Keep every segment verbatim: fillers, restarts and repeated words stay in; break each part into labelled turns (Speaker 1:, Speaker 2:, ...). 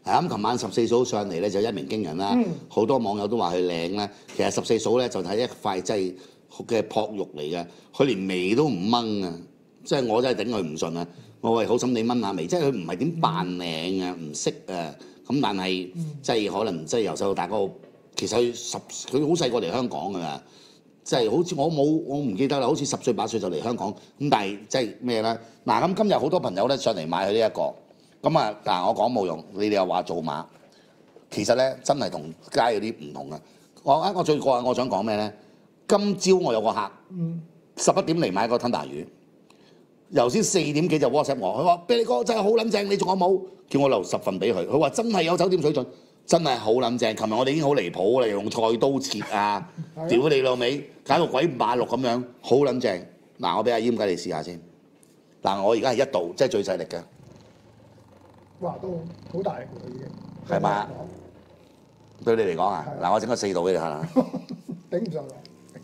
Speaker 1: 係咁，琴晚十四嫂上嚟咧就一鳴驚人啦，好、嗯、多網友都話佢靚咧。其實十四嫂咧就係一塊真係嘅璞玉嚟嘅，佢連眉都唔掹啊！即係我真係頂佢唔順啊！我喂好心你掹下眉，即係佢唔係點扮靚啊，唔識啊。咁但係即係可能即係由細到大嗰個，其實佢十佢好細個嚟香港㗎啦。即係好似我冇我唔記得啦，好似十歲八歲就嚟香港咁，但係即係咩咧？嗱咁今日好多朋友咧上嚟買佢呢一個，咁啊嗱我講冇用，你哋又話做馬，其實咧真係同街嗰啲唔同啊！我啊我最過癮，我想講咩咧？今朝我有個客，十一點嚟買個吞拿魚，頭先四點幾就 WhatsApp 我，佢話啤梨哥真係好撚正，你仲有冇？叫我留十份俾佢，佢話真係有酒店水準。真係好撚正！琴日我哋已經好離譜啦，用菜刀切啊，屌你老味，搞到鬼五馬六咁樣，好撚正！嗱，我俾阿閹雞你試下先。嗱，我而家係一度，即係最細力嘅。
Speaker 2: 哇，都好大力喎已經。
Speaker 1: 係嘛？對你嚟講啊，嗱，我整個四度俾你睇下。
Speaker 2: 頂唔上嚟。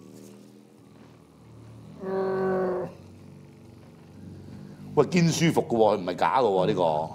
Speaker 2: 嗯。
Speaker 1: 喂，堅舒服嘅喎，唔係假嘅喎呢個。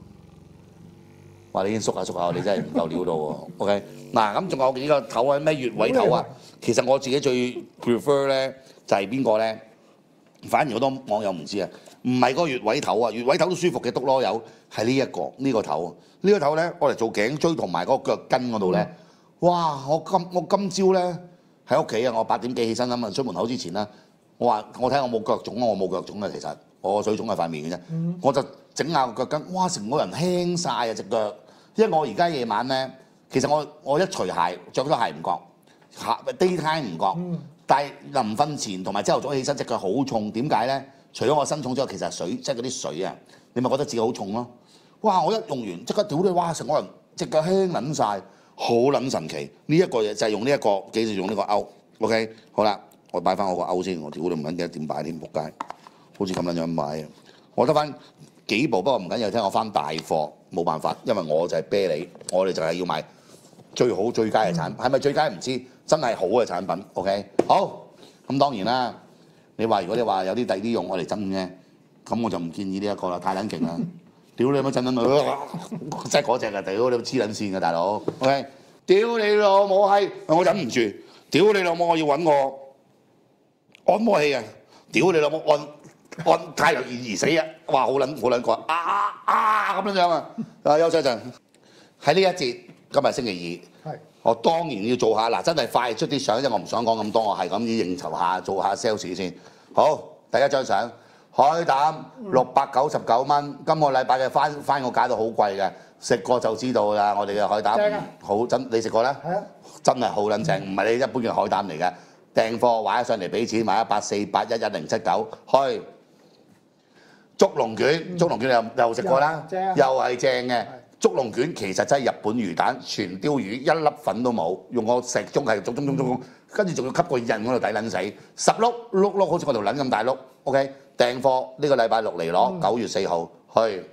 Speaker 1: 話你已經縮下縮下，你真係唔夠料到喎。OK， 嗱咁仲有幾個頭啊？咩穴位頭啊？其實我自己最 prefer 咧就係邊個咧？反而好多網友唔知啊，唔係嗰個穴位頭啊，穴位頭都舒服嘅，篤囉柚係呢一個呢、呢個頭。呢、呢個頭咧，我嚟做頸椎同埋嗰個腳跟嗰度咧。哇！我今我今朝咧喺屋企啊，我八點幾起身啊嘛，出門口之前啦，我話我睇下我冇腳腫啊，我冇腳腫啊，其實我水腫係塊面嘅啫。嗯、我就整下個腳跟，哇！成個人輕晒啊隻腳。因為我而家夜晚咧，其實我我一除鞋着咗鞋唔覺，下 daytime 唔覺，嗯、但係臨瞓前同埋朝頭早起身隻腳好重，點解咧？除咗我身重之外，其實水即係嗰啲水啊，你咪覺得自己好重咯。哇！我一用完即刻屌你，哇！成個人隻腳輕撚晒，好撚神奇。呢、這、一個嘢就係用呢、這、一個，記住用呢個勾。OK， 好啦，我擺翻我個勾先，我屌你唔撚記得點擺添，仆街，好似咁樣樣擺。我得翻幾部，不過唔緊要，聽我翻大貨。冇辦法，因為我就係啤梨，我哋就係要買最好最佳嘅產品，係咪最佳唔知，真係好嘅產品。OK， 好，咁當然啦。你話如果你話有啲第啲用我嚟整嘅，咁我就唔建議呢一個啦，太撚勁啦！屌你乜震撚佢，即係嗰隻啊！屌你黐撚線嘅大佬。OK， 屌你老母閪，我忍唔住，屌你老母，我要揾個按摩器啊！屌你老母按。按太陽而死啊！哇，好撚好撚過啊啊咁樣樣啊！啊，休息一陣。喺呢一節，今日星期二，我當然要做下嗱，真係快出啲相，因為我唔想講咁多，我係咁要應酬下，做下 sales 先。好，第一張相，海膽六百九十九蚊，今個禮拜嘅番番我解到好貴嘅，食過就知道啦。我哋嘅海膽好真，你食過咧？係啊，真係好撚正，唔係你一般嘅海膽嚟嘅。訂貨買咗上嚟俾錢，買一八四八一一零七九去。竹龍卷，竹龍卷你又又食過啦，又係正嘅。竹龍卷其實真係日本魚蛋，全鯛魚一粒粉都冇，用個石鐘係鐘鐘鐘鐘，跟住仲要吸個印嗰度抵撚死，十碌碌碌好似我條撚咁大碌。OK， 訂貨呢個禮拜六嚟攞，九月四號去。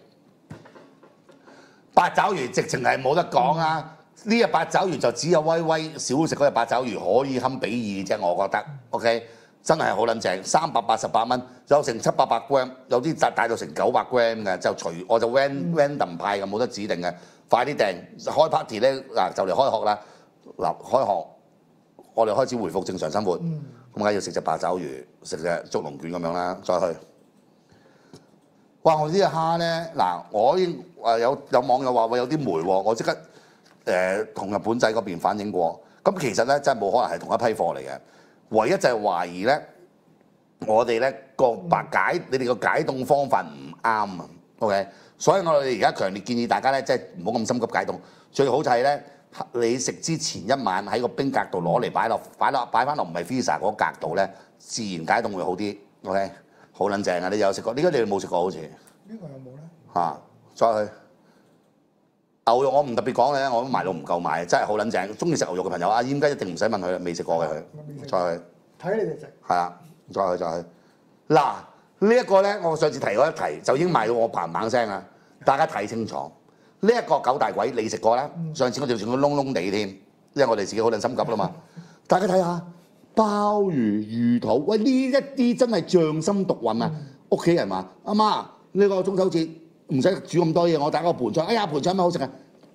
Speaker 1: 八爪魚直情係冇得講啊！呢隻八爪魚就只有威威少食嗰隻八爪魚可以堪比擬啫，我覺得。OK。真係好撚正，三百八十八蚊，有成七八百 gram，有啲大大到成九百 gram 嘅，就隨我就 random 派嘅，冇得指定嘅，快啲訂，開 party 咧嗱就嚟開學啦，嗱開學，我哋開始回復正常生活，咁梗係要食隻八爪魚，食隻竹龍卷咁樣啦，再去。哇！我呢隻蝦咧，嗱我已經誒有有網友話喂有啲霉喎，我即刻誒同、呃、日本仔嗰邊反映過，咁其實咧真係冇可能係同一批貨嚟嘅。唯一就係懷疑咧，我哋咧個白解，你哋個解凍方法唔啱啊 ，OK？所以我哋而家強烈建議大家咧，即係唔好咁心急解凍，最好就係咧，你食之前一晚喺個冰格度攞嚟擺落，擺落擺翻落唔係 freezer 嗰格度咧，自然解凍會好啲 ，OK？ 好撚正啊！你有食過？呢個你哋冇食過好似？呢個有冇咧？嚇，再去。牛肉我唔特別講咧，我都賣到唔夠賣，真係好撚正。中意食牛肉嘅朋友，阿閹雞一定唔使問佢啦，未食過嘅佢。再去
Speaker 2: 睇你哋食。係
Speaker 1: 啊，再去再去。嗱呢一個咧，我上次提過一提，就已經賣到我砰砰聲啦。大家睇清楚，呢、這、一個九大簋你食過啦。嗯、上次我哋仲要燶燶地添，因為我哋自己好撚心急啦嘛。大家睇下鮑魚、魚肚，喂呢一啲真係匠心獨運啊！屋企、嗯、人話：阿媽呢、這個中秋節唔使煮咁多嘢，我打個盤菜。哎呀盤菜乜好食啊！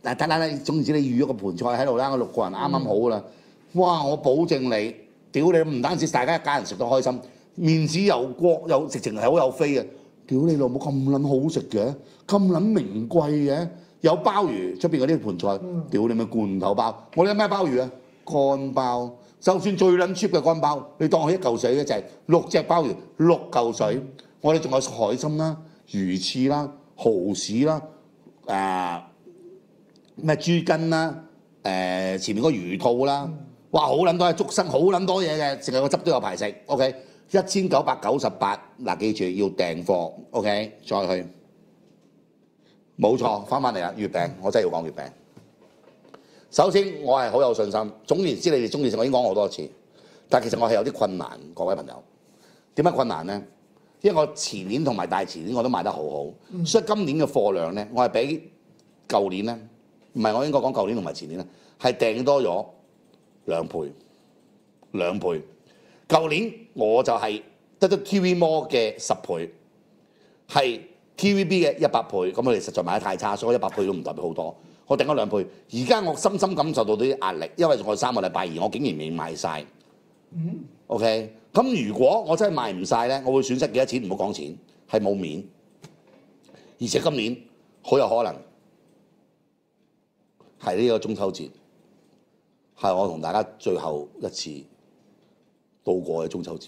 Speaker 1: 嗱得啦啦，總言之你預咗個盤菜喺度啦，我六個人啱啱好啦。哇！我保證你，屌你唔單止大家一家人食得開心，面子又國又直情係好有飛啊！屌你老母咁撚好食嘅，咁撚名貴嘅，有鮑魚出邊嗰啲盤菜，屌你咪罐頭鮑，我哋有咩鮑魚啊？乾鮑，就算最撚 cheap 嘅乾鮑，你當佢一嚿水一隻，六隻鮑魚六嚿水，我哋仲有海參啦、魚翅啦、蠔豉啦，誒咩豬筋啦，誒、呃、前面個魚肚啦，哇好撚多嘢，竹笙好撚多嘢嘅，淨係個汁都有排食 ，OK。一千九百九十八，嗱記住要訂貨 ，OK， 再去，冇錯，翻返嚟啦，月餅，我真係要講月餅。首先我係好有信心，總言之你哋中意食，我已經講好多次，但係其實我係有啲困難，各位朋友。點解困難呢？因為我前年同埋大前年我都賣得好好，嗯、所以今年嘅貨量呢，我係比舊年呢，唔係我應該講舊年同埋前年呢，係訂多咗兩倍，兩倍。舊年我就係得咗 T V Mall 嘅十倍，係 T V B 嘅一百倍，咁我哋實在賣得太差，所以一百倍都唔代表好多。我訂咗兩倍，而家我深深感受到啲壓力，因為仲有三個禮拜而我竟然未賣晒。嗯、OK， 咁如果我真係賣唔晒咧，我會損失幾多錢？唔好講錢，係冇面。而且今年好有可能係呢個中秋節，係我同大家最後一次度過嘅中秋節，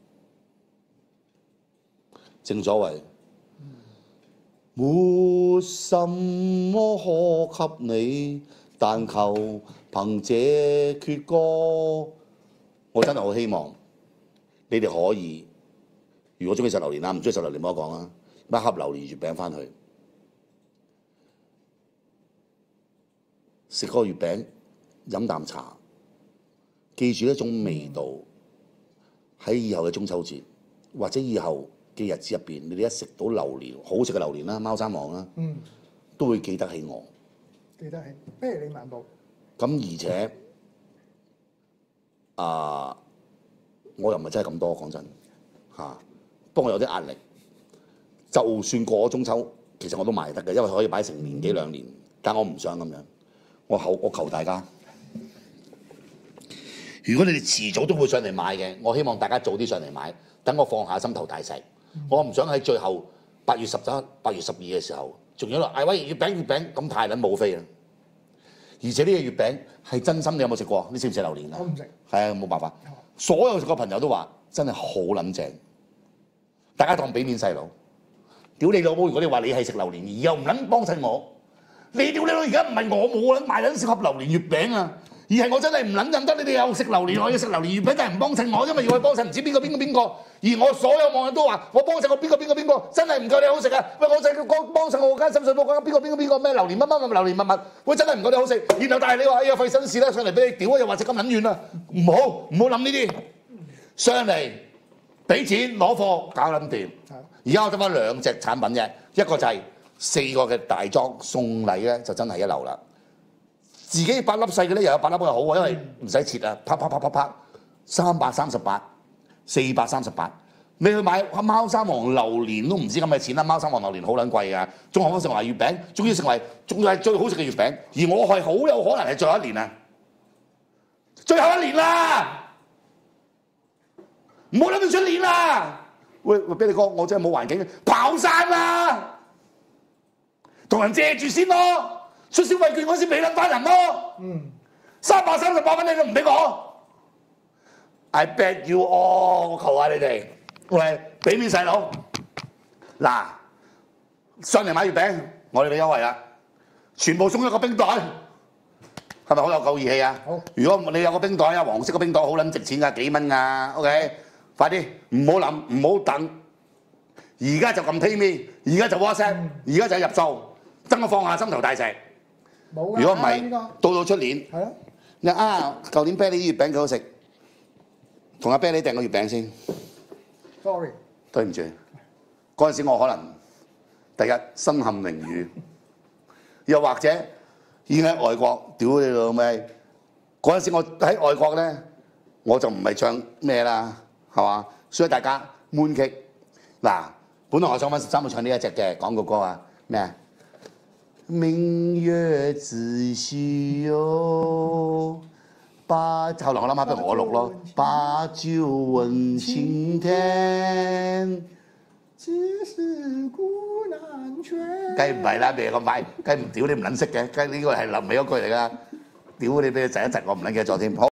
Speaker 1: 正所謂沒什麼可給你，但求憑這闕歌。我真係好希望你哋可以，如果中意食榴蓮啦，唔中意食榴蓮冇得講啦，買盒榴蓮月餅翻去食個月餅，飲啖茶，記住一種味道。喺以後嘅中秋節，或者以後嘅日子入邊，你哋一食到榴蓮，好食嘅榴蓮啦，貓山王啦，嗯，都會記得起我。
Speaker 2: 記得起，啤梨漫步。
Speaker 1: 咁而且啊、呃，我又唔係真係咁多，講真嚇，不過我有啲壓力。就算過咗中秋，其實我都賣得嘅，因為可以擺成年幾兩年。但我唔想咁樣，我求我求大家。如果你哋遲早都會上嚟買嘅，我希望大家早啲上嚟買，等我放下心頭大石。嗯、我唔想喺最後八月十一、八月十二嘅時候，仲有嗌喂月餅月餅，咁太撚冇飛啦！而且呢個月餅係真心，你有冇食過？你食唔食榴蓮啊？
Speaker 2: 我唔食。係
Speaker 1: 啊，冇辦法。所有食過朋友都話真係好撚正，大家當俾面細佬。屌你老母！如果你話你係食榴蓮，而又唔撚幫襯我，你屌你老！而家唔係我冇撚賣撚少盒榴蓮月餅啊！而係我真係唔撚忍得，你哋又食榴蓮，我要食榴蓮月餅，但係唔幫襯我，因為要去幫襯唔知邊個邊個邊個。而我所有網友都話我幫襯我邊個邊個邊個，真係唔夠你好食啊！喂，我就係幫幫襯我間深水埗嗰間邊個邊個邊個咩榴蓮乜乜乜榴蓮乜乜，喂真係唔夠你好食。然後但係你話哎呀費心事啦，上嚟俾你屌啊，又話食咁撚遠啦，唔好唔好諗呢啲，上嚟俾錢攞貨搞撚掂。而家我得翻兩隻產品啫，一個就係四個嘅大裝送禮咧，就真係一流啦。自己八粒細嘅咧，又有八粒嘅好喎，因為唔使切啊，啪啪啪啪啪，三百三十八，四百三十八。你去買貓山王榴蓮都唔知咁嘅錢啦，貓山王榴蓮好撚貴㗎，仲何況成為月餅，終於成為仲要係最好食嘅月餅。而我係好有可能係最後一年啊，最後一年啦，唔好諗住出年啦。喂喂，俾你講，我真係冇環境，跑山啦，同人借住先咯。出消費券嗰時俾撚翻人咯，嗯，三百三十八蚊你都唔俾我 ，I bet you all，我求下你哋，喂，俾面細佬，嗱，上嚟買月餅，我哋俾優惠啦，全部送一個冰袋，係咪好有夠義氣啊？好，如果你有個冰袋啊，黃色個冰袋好撚值錢㗎，幾蚊㗎 ，OK， 快啲，唔好諗，唔好等，而家就撳 PayMe，而家就 WhatsApp，而家就入數，等我放下心頭大石。如果唔係，到到出年，係咯。你啊，舊年啤梨月餅幾好食，同阿啤梨訂個月餅先。
Speaker 2: Sorry，
Speaker 1: 對唔住，嗰陣時我可能第一身陷囹圄，又或者已經喺外國，屌你老味！嗰陣時我喺外國咧，我就唔係唱咩啦，係嘛？所以大家悶劇嗱，本來我想揾十三號唱呢一隻嘅廣告歌啊，咩啊？ 明月只需有把後來我諗下，不如我錄咯。把酒問青天，
Speaker 2: 只是古難全。
Speaker 1: 梗唔係啦，咩咁快？梗唔屌你唔撚識嘅，梗呢個係臨尾嗰句嚟㗎。屌你俾你窒一窒，我唔撚記得咗添。好。